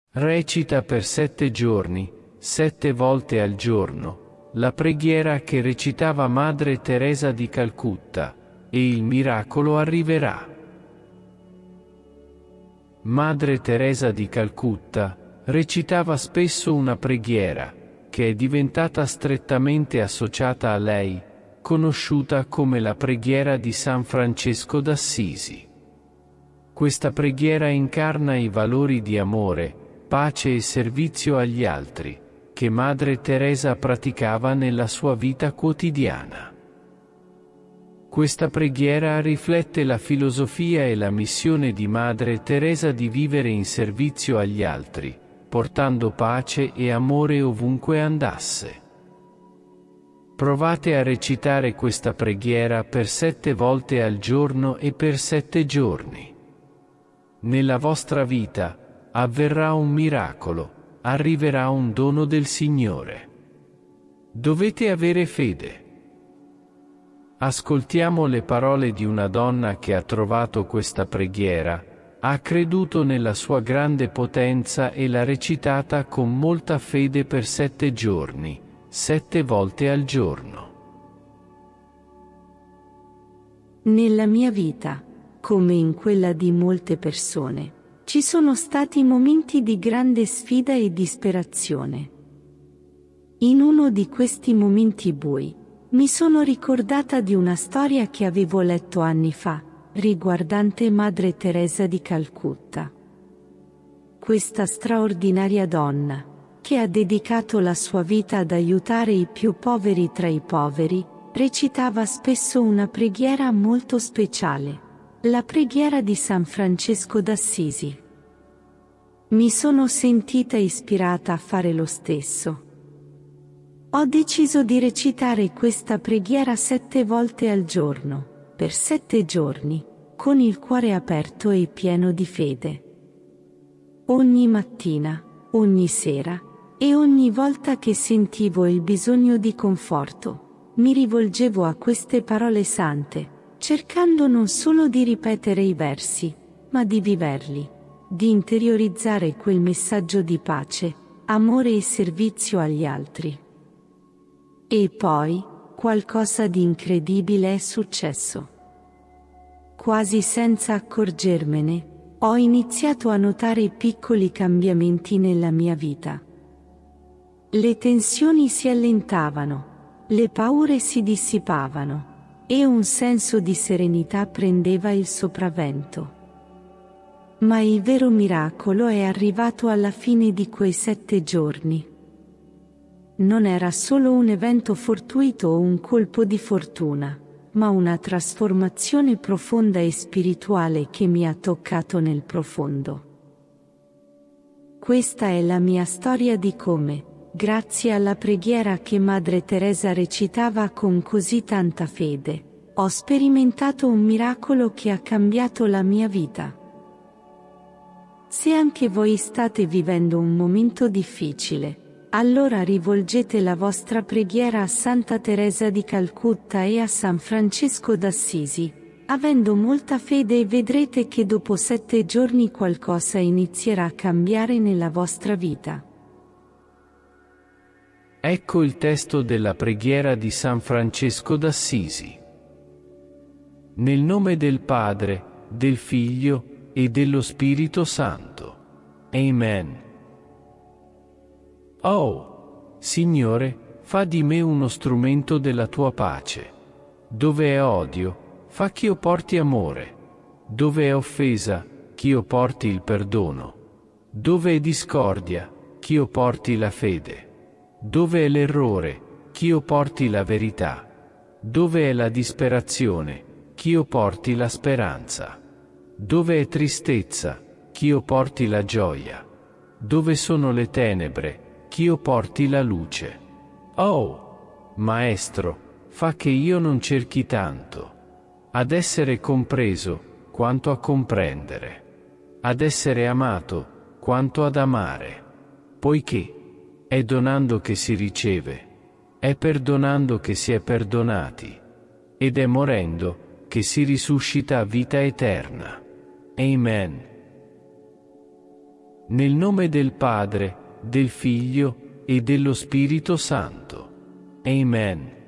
Recita per 7 giorni, 7 volte al giorno, la preghiera che recitava Madre Teresa di Calcutta, e il miracolo arriverà. Madre Teresa di Calcutta recitava spesso una preghiera, che è diventata strettamente associata a lei, conosciuta come la preghiera di San Francesco d'Assisi. Questa preghiera incarna i valori di amore, pace e servizio agli altri, che Madre Teresa praticava nella sua vita quotidiana. Questa preghiera riflette la filosofia e la missione di Madre Teresa di vivere in servizio agli altri, portando pace e amore ovunque andasse. Provate a recitare questa preghiera per 7 volte al giorno e per 7 giorni. Nella vostra vita avverrà un miracolo, arriverà un dono del Signore. Dovete avere fede. Ascoltiamo le parole di una donna che ha trovato questa preghiera, ha creduto nella sua grande potenza e l'ha recitata con molta fede per 7 giorni, 7 volte al giorno. Nella mia vita, come in quella di molte persone, ci sono stati momenti di grande sfida e disperazione. In uno di questi momenti bui, mi sono ricordata di una storia che avevo letto anni fa, riguardante Madre Teresa di Calcutta. Questa straordinaria donna, che ha dedicato la sua vita ad aiutare i più poveri tra i poveri, recitava spesso una preghiera molto speciale, la preghiera di San Francesco d'Assisi. Mi sono sentita ispirata a fare lo stesso. Ho deciso di recitare questa preghiera 7 volte al giorno, per 7 giorni, con il cuore aperto e pieno di fede. Ogni mattina, ogni sera, e ogni volta che sentivo il bisogno di conforto, mi rivolgevo a queste parole sante, cercando non solo di ripetere i versi, ma di viverli, di interiorizzare quel messaggio di pace, amore e servizio agli altri. E poi, qualcosa di incredibile è successo. Quasi senza accorgermene, ho iniziato a notare piccoli cambiamenti nella mia vita. Le tensioni si allentavano, le paure si dissipavano, e un senso di serenità prendeva il sopravvento. Ma il vero miracolo è arrivato alla fine di quei 7 giorni. Non era solo un evento fortuito o un colpo di fortuna, ma una trasformazione profonda e spirituale che mi ha toccato nel profondo. Questa è la mia storia di come, grazie alla preghiera che Madre Teresa recitava con così tanta fede, ho sperimentato un miracolo che ha cambiato la mia vita. Se anche voi state vivendo un momento difficile, allora rivolgete la vostra preghiera a Santa Teresa di Calcutta e a San Francesco d'Assisi, avendo molta fede, e vedrete che dopo 7 giorni qualcosa inizierà a cambiare nella vostra vita. Ecco il testo della preghiera di San Francesco d'Assisi. Nel nome del Padre, del Figlio e dello Spirito Santo. Amen. Oh, Signore, fa di me uno strumento della tua pace. Dove è odio, fa che io porti amore. Dove è offesa, che io porti il perdono. Dove è discordia, che io porti la fede. Dove è l'errore, che io porti la verità. Dove è la disperazione, che io porti la speranza. Dove è tristezza, che io porti la gioia. Dove sono le tenebre, che io porti la luce. Oh, Maestro, fa che io non cerchi tanto ad essere compreso, quanto a comprendere, ad essere amato, quanto ad amare, poiché è donando che si riceve, è perdonando che si è perdonati, ed è morendo che si risuscita a vita eterna. Amen. Nel nome del Padre, del Figlio e dello Spirito Santo. Amen.